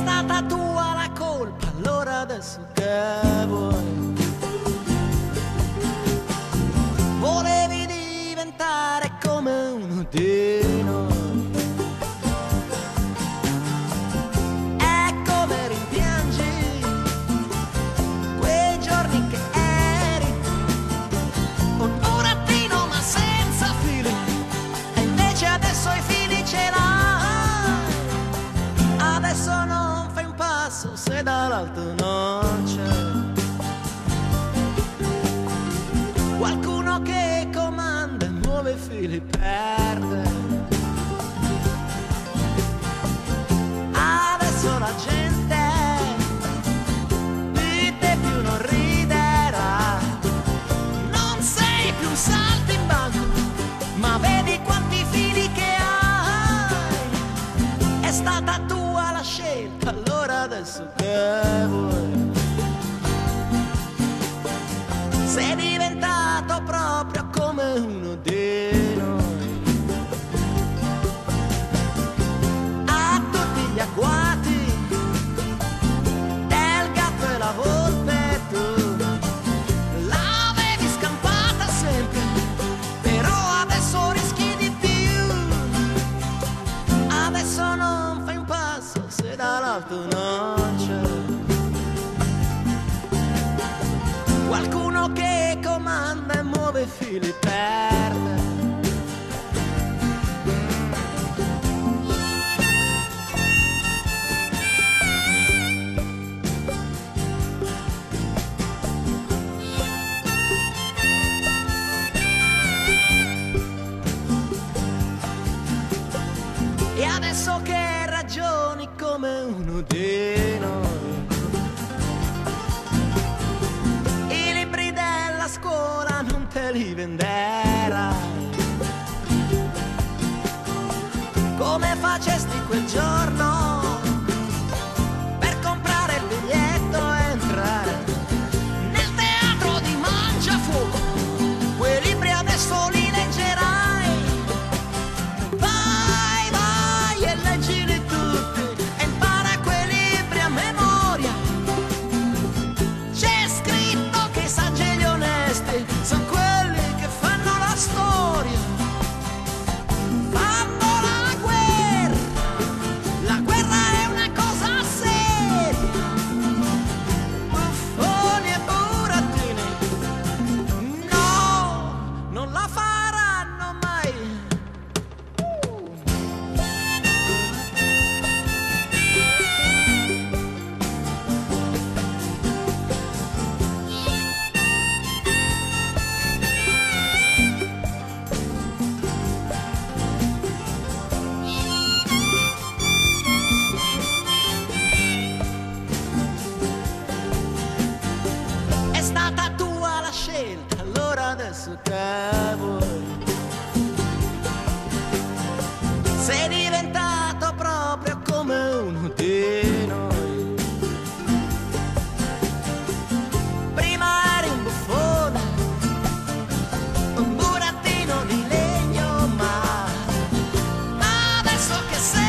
stata tua la colpa, allora adesso che vuoi? Volevi diventare come uno di noi, e come rimpiangi quei giorni che eri un burattino ma senza fili, e invece adesso i fili ce l'hai. Adesso non fai un passo se dall'alto non c'è qualcuno che comanda e muove i fili, perde. Adesso la gente di te più non riderà. Non sei più un saltimbanco, ma vedi quanti fili che hai. È stata tua la scelta, allora adesso che vuoi? Sei diventato proprio come uno di noi, a tutti gli agguati del gatto e la volpe tu l'avevi scampata sempre, però adesso rischi di più. Adesso non fai un passo se dall'alto non c'è qualcuno che comanda e muove i fili, perde. E adesso che ragioni come uno di noi, i libri della scuola non te li venderai come facesti quel giorno per comprare il biglietto e entrare nel teatro di Mangiafuoco. Quei libri adesso li leggerai. Vai, vai e leggili tutti e impara quei libri a memoria. C'è scritto che i saggi e gli onesti sono quelli che fanno la storia. Fanno la guerra è una cosa seria. Buffoni e burattini, no, non la faranno mai. È stata tua la scelta, allora adesso che vuoi? Sei diventato proprio come uno di noi. Prima eri un buffone, un burattino di legno, ma adesso che sei